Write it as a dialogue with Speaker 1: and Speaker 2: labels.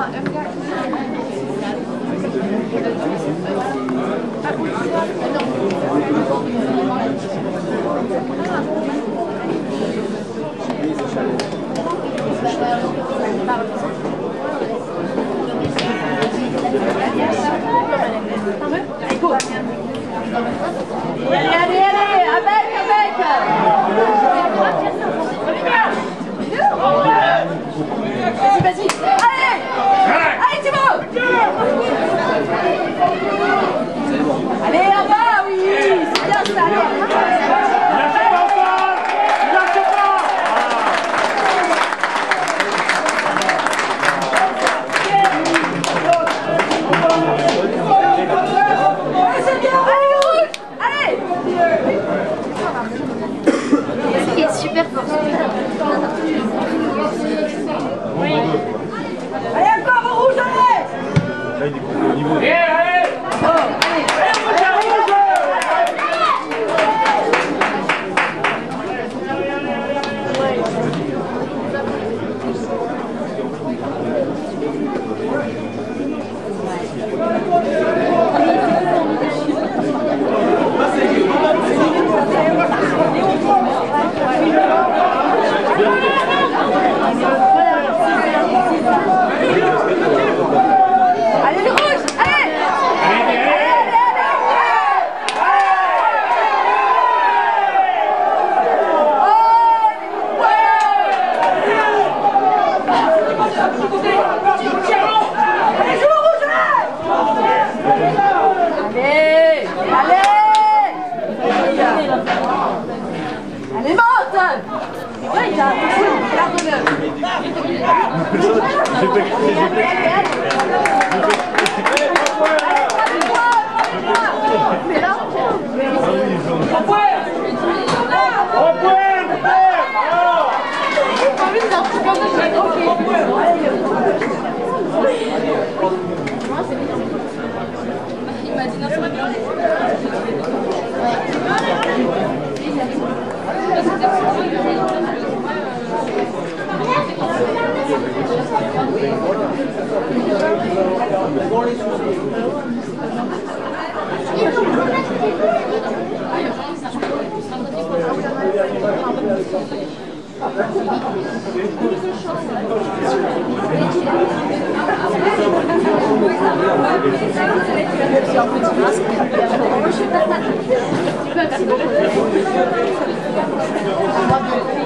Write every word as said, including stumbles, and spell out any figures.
Speaker 1: Allez, allez, allez, avec, avec. Vas-y, vas-y. Allez, allez, Thibaut. Allez, en bas, oui, c'est bien ça.
Speaker 2: Lâchez pas encore. Lâchez pas.
Speaker 1: C'est bien. Allez, le rouge. Allez.
Speaker 3: Il est super fort.
Speaker 1: Oui. Allez, encore au rouge, allez.
Speaker 2: Là, il est au niveau.
Speaker 1: Oh, allez. Allez, le rouge, allez.
Speaker 2: Allez, allez.
Speaker 1: Allez, monte. Ouais, il a un peu de garde-le.
Speaker 2: J'ai fait j'ai
Speaker 1: Mais là,
Speaker 2: Au point. Au point.
Speaker 1: j'ai envie de sortir comme ça, c'est ok.
Speaker 3: Il m'a dit non, c'est pas bien.
Speaker 1: C'est un petit masque.